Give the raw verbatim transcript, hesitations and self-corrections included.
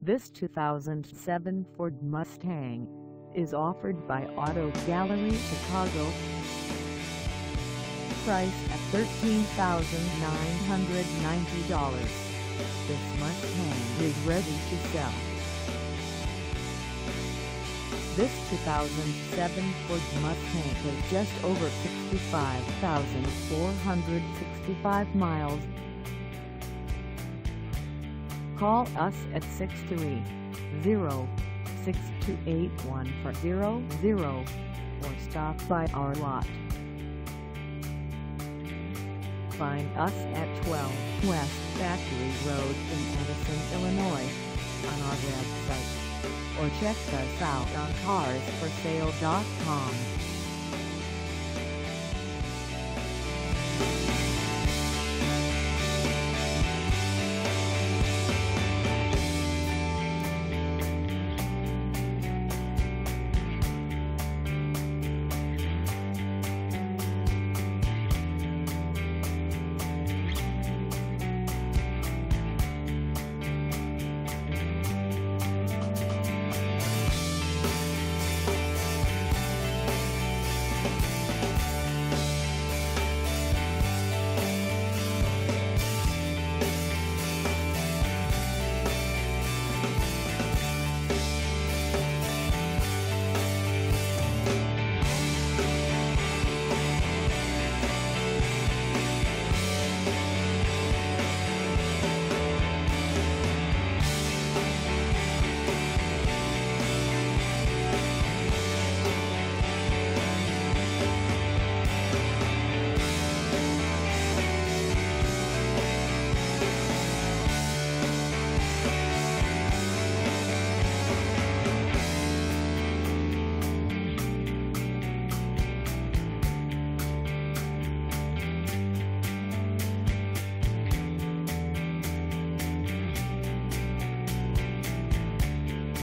This two thousand seven Ford Mustang is offered by Auto Gallery Chicago. Price at thirteen thousand nine hundred ninety dollars. This Mustang is ready to sell. This two thousand seven Ford Mustang has just over sixty-five thousand four hundred sixty-five miles. Call us at six three zero, six two eight, one four zero zero or stop by our lot. Find us at twelve West Factory Road in Addison, Illinois on our website, or check us out on cars for sale dot com.